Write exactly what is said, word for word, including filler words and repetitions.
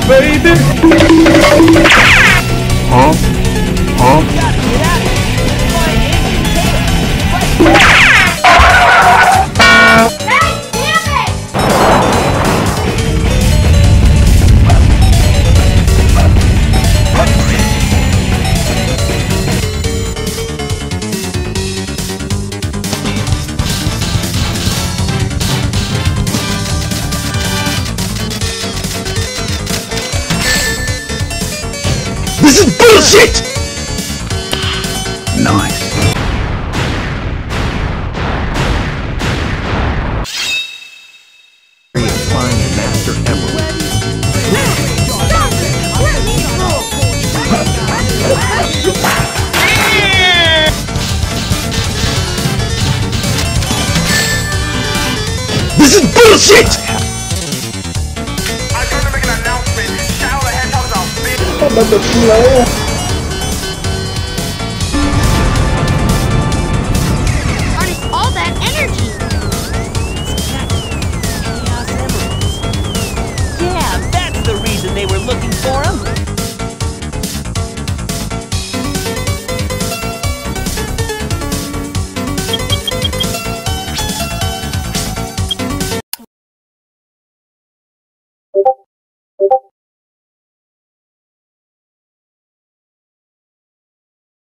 baby. Huh? Huh? This is bullshit! Nice. Find the Master Emerald. This is bullshit! I'm trying to make an announcement. Shout out the hedgehog's a bitch. About to flow.